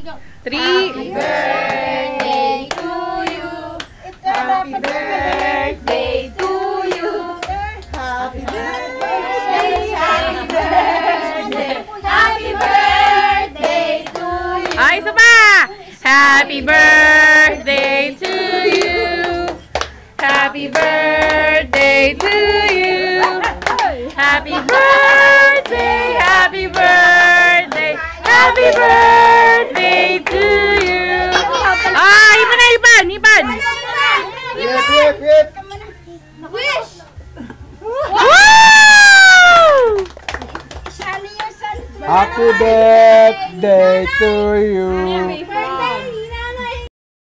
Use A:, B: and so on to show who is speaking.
A: Three.
B: Happy birthday to you. Happy birthday to you. Happy birthday. Happy birthday. Happy birthday to you.
A: Ay, isa pa. Happy birthday to you. Happy birthday to you. Happy birthday. Happy birthday. Happy birthday to you. Ah, ipan na, ipan.
B: Wish.
A: Woo!
C: Happy birthday to you.